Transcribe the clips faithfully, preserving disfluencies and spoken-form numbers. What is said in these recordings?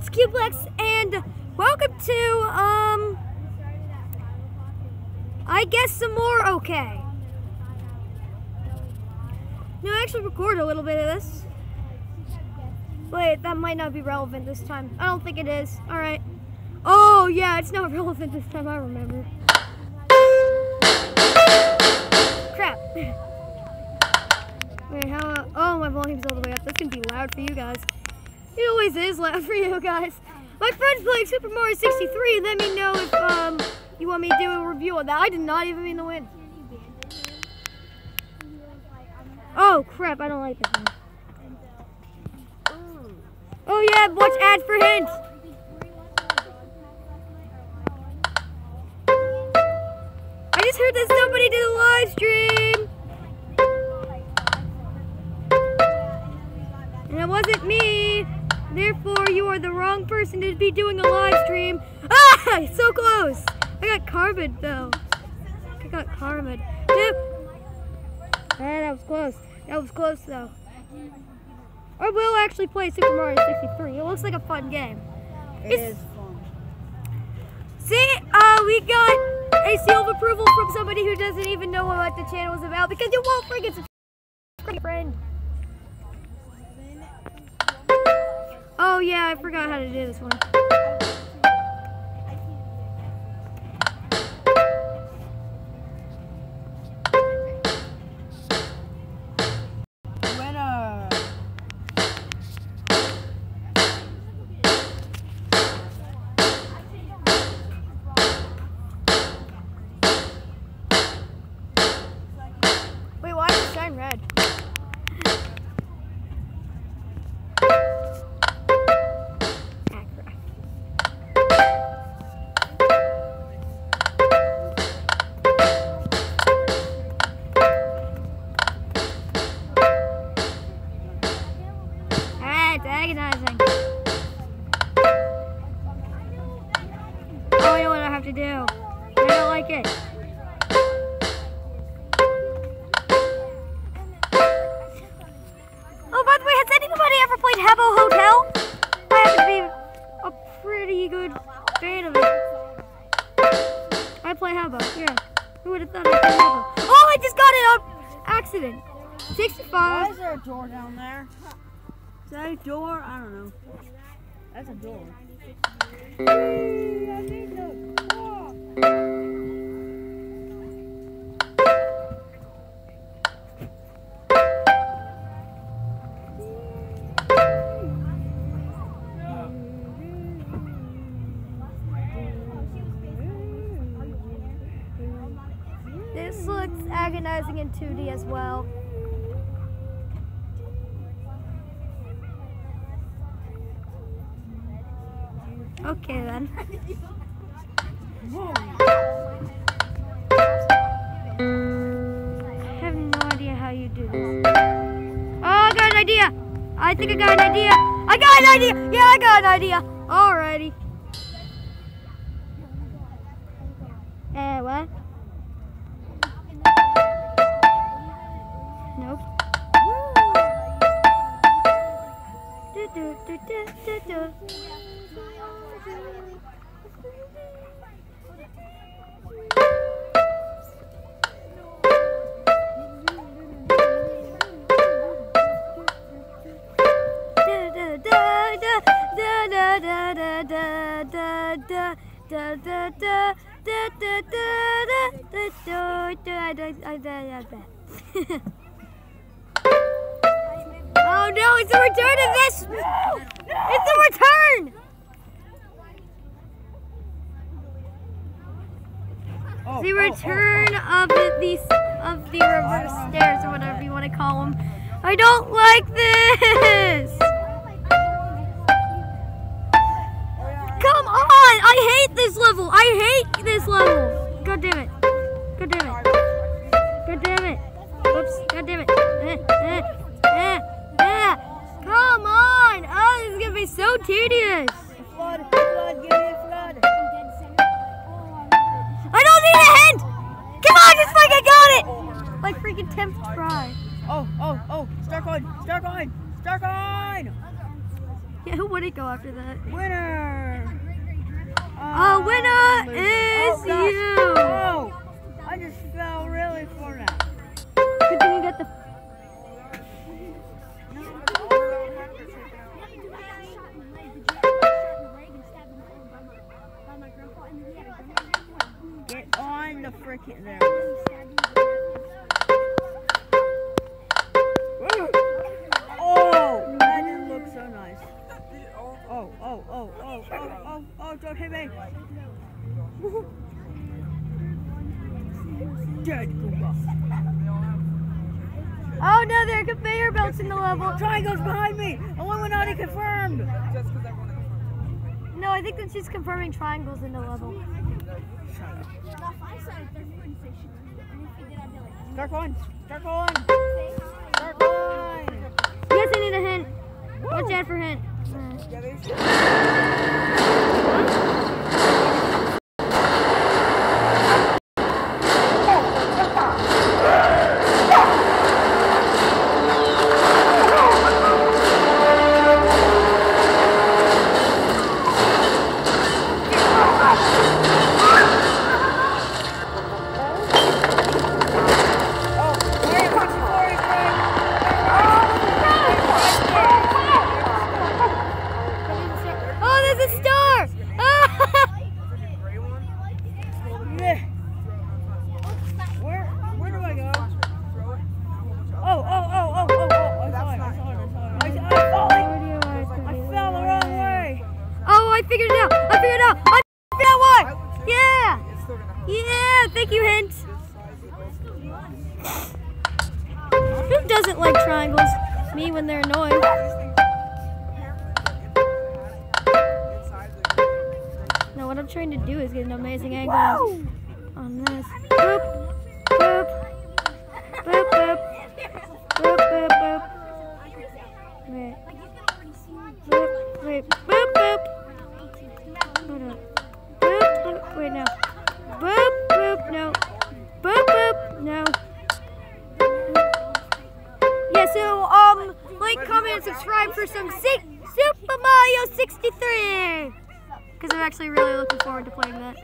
it's Cublex, and welcome to, um, I guess some more okay. No, I actually recorded a little bit of this. Wait, that might not be relevant this time. I don't think it is. Alright. Oh, yeah, it's not relevant this time, I remember. Crap. Wait, how, uh, oh, my volume's all the way up. That's gonna be loud for you guys. It always is loud for you guys. My friend's playing Super Mario sixty-three. Let me know if um you want me to do a review of that. I did not even mean to win. Oh crap! I don't like this one. Oh yeah, watch ad for hints. I just heard that somebody did a live stream, and it wasn't me. Therefore, you are the wrong person to be doing a live stream. Ah! So close! I got carbon though. I got carbon. Dude. Ah, that was close. That was close though. I will actually play Super Mario sixty-three. It looks like a fun game. It it's, is fun. See, uh, we got a seal of approval from somebody who doesn't even know what the channel is about because you won't forget to friend. Oh yeah, I forgot how to do this one. Winner. Wait, why does it shine red? Agonizing. Oh, I know what I have to do. I don't like it. Oh, by the way, has anybody ever played Habbo Hotel? I have to be a pretty good fan of it. I play Habbo, yeah. Who would have thought I'd play Habbo? Oh, I just got it on accident. sixty-five. Why is there a door down there? Is that a door? I don't know. That's a door. This looks agonizing in two D as well. Okay then. I have no idea how you do this. Oh, I got an idea! I think I got an idea! I got an idea! Yeah, I got an idea! Alrighty. Eh, what? Nope. Do, do, do, do, do, do. Oh no, it's a return of this! It's a return! Oh, the return oh, oh, oh. of the, the of the reverse stairs, or whatever you want to call them. I don't like this! Come on! I hate this level! I hate this level! God damn it. God damn it. God damn it. Oops. God damn it. Eh, eh, eh, eh. Come on! Oh, this is gonna be so tedious! Flood, flood, give me a flood. I don't need a hint! Come on, just like I got it! Like freaking tenth try. Oh, oh, oh, Starcoin, Starcoin, Starcoin! Yeah, who wouldn't go after that? Winner! Oh, winner loser. is oh, gosh. you! Oh, I just fell really far now. Good thing you got the... Get on the freaking there. Oh, that didn't look so nice. Oh, oh, oh, oh, oh, oh, oh, don't hit me. Dead Goomba. Oh no, there are conveyor belts in the level. Triangle's behind me. Illuminati confirmed. No, I think that's just confirming triangles in the level. Start going. Start going. Start going. Yes, I need a hint. Watch out for hint. Uh. I figured it out! I figured it out! I figured out why! Yeah! Yeah! Thank you, hint! Who doesn't like triangles? Me when they're annoying. Now what I'm trying to do is get an amazing angle on, on this. Boop! Boop! Boop, boop! Boop, boop, boop! Wait. Boop, wait. Boop, boop! Hold on. Boop, boop, wait, no. Boop, boop, no. Boop, boop, no. Yeah, so, um, like, comment, and subscribe for some si Super Mario sixty-three! Because I'm actually really looking forward to playing that.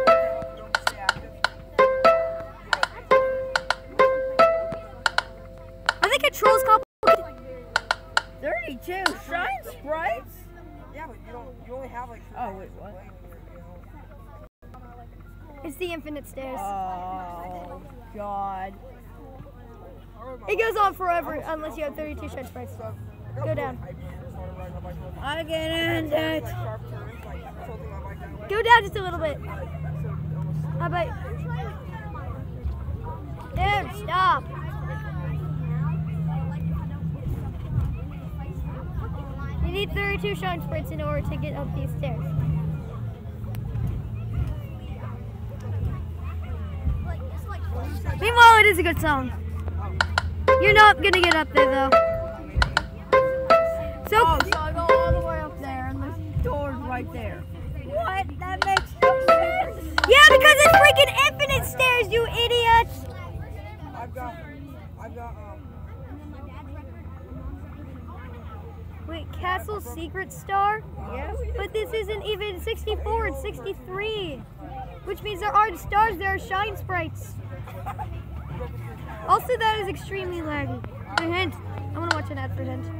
I think Control's complicated. thirty-two shine sprites? Yeah, but you don't. You only have like. Oh wait, what? It's the infinite stairs. Oh God! It goes on forever unless you have thirty-two shine sprites. Go down. I get in it. Go down just a little bit. How about? Dude, stop. You need thirty-two shine sprites in order to get up these stairs. Meanwhile, it is a good song. You're not gonna get up there though. So, Oh, so I go all the way up there and the door's right there. What? That makes no sense. yeah, because it's freaking infinite stairs, you idiot! I've got. I've got. Um. Wait, Castle Secret Star? Yes. But this isn't even sixty-four, it's sixty-three. Which means there aren't stars, there are shine sprites. Also, that is extremely laggy. A hint. I want to watch an ad for hint.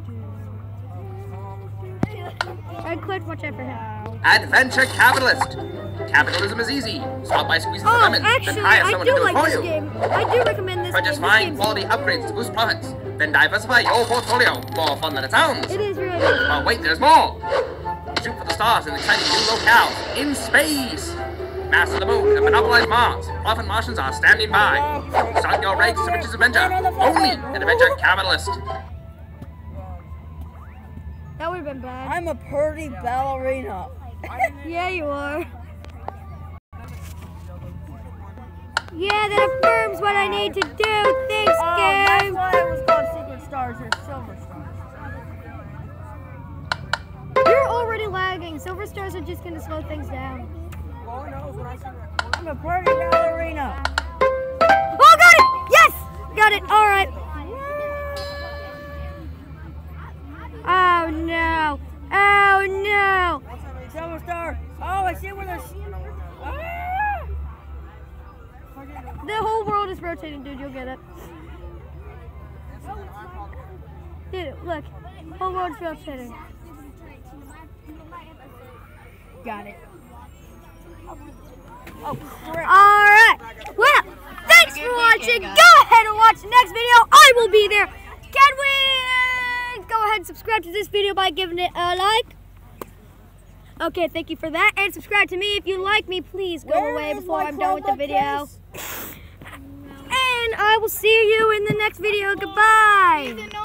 I clicked watch ad for hint. Adventure Capitalist. Capitalism is easy. Start by squeezing the Oh, lemon, actually, then hire I someone do to do like it for this you. game. I do recommend this Purchase game. fine This quality game's upgrades to boost profits. Then diversify your portfolio. More fun than it sounds. It is really good. But wait, there's more. Shoot for the stars in exciting new locales in space. Master the moon and monopolize Mars. Often Martians are standing by. Start your race to riches adventure. Only an Adventure Capitalist. That would have been bad. I'm a pretty ballerina. Yeah, you are. Yeah, that affirms what I need to do. Thanks, Oh, that's game. why it was called Secret Stars or Silver Stars. You're already lagging. Silver stars are just going to slow things down. All I know is when I see that. I'm a pretty ballerina. Oh, got it! Yes! Got it. All right. Oh, no. rotating, dude. You'll get it. Dude, look. Whole world's rotating. Got it. Oh, crap. Alright. Well, thanks for watching. Go ahead and watch the next video. I will be there. Can we go ahead and subscribe to this video by giving it a like? Okay, thank you for that. And subscribe to me if you like me. Please go Where away is before my I'm done with the Chromebook video. case? And I will see you in the next video. Goodbye.